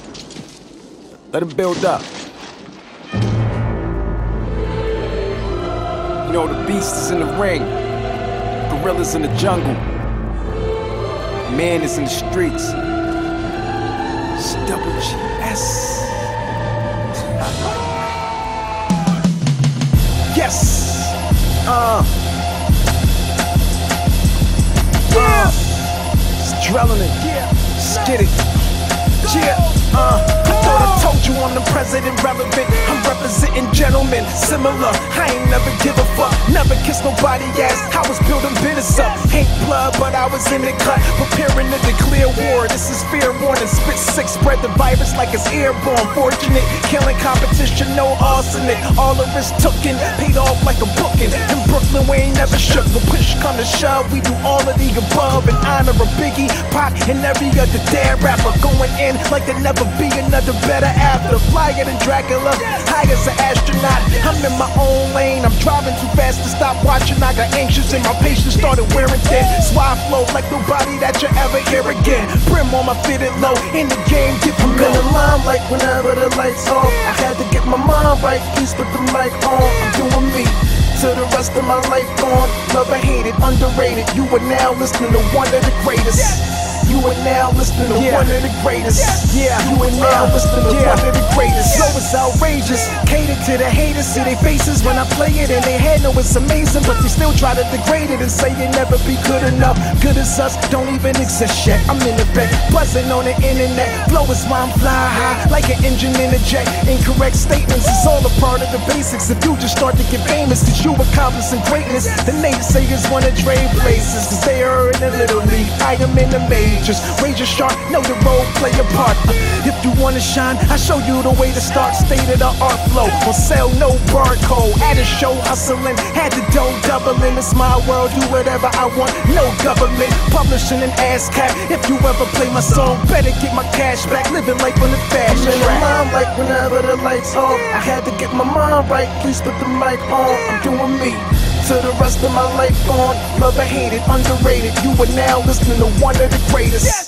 Let him build up. You know, the beast is in the ring, gorillas in the jungle, man is in the streets. It's Double GS. Yes. It's adrenaline. Let's get it. I thought I told you I'm the president relevant. I'm representing gentlemen, similar. I ain't never give a fuck, never kiss nobody ass. I was building business up, ain't blood, but I was in the cut, preparing to declare war. This is fair warning. Spit six, spread the virus like it's airborne. Fortunate, killing competition, no arsenic. All the risk tooken, paid off like a booking. In Brooklyn, we ain't never shook. When push come to shove, we do all of the above in honor of Biggie, Pac, and every other dead rapper. Going in like there never be another better after. Flyer than Dracula, high as an astronaut. I'm in my own lane, I'm driving too fast to stop watching. I got anxious and my patience started wearing thin. So I flow like nobody that you ever hear again. Brim on my fitted low, in the game, get from I'm in the limelight whenever the lights off. I had to get my mind right, please put the mic on. I'm doing me till the rest of my life gone. Love or hate it, underrated. You are now listening to one of the greatest. You are now listening to one of the greatest. You are now listening to one of the greatest. Flow is outrageous, catered to the haters. See their faces when I play it and they head know it's amazing, but they still try to degrade it and say it never be good enough. Good as us don't even exist yet. I'm in effect, buzzing on the internet. Flow is why I'm fly high, like an engine in a jet. Incorrect statements is all a part of the basics. If you just start to get famous, cause you accomplishing greatness. The naysayers wanna trade places, cause they are in the little league. I am in the majors. Razor sharp, know the role, play a part. If you wanna shine, I show you the way to start. State of the art flow, on sale, no barcode. At a show, hustling, had the dough doubling. It's my world, do whatever I want, no government. Publishing an ass cap, if you ever play my song, better get my cash back. Living life on the fast I'm in the track. limelight whenever the lights off. I had to get my mind right, please put the mic on. I'm doing me till the rest of my life gone. Love or hate it, underrated. You are now listening to one of the greatest.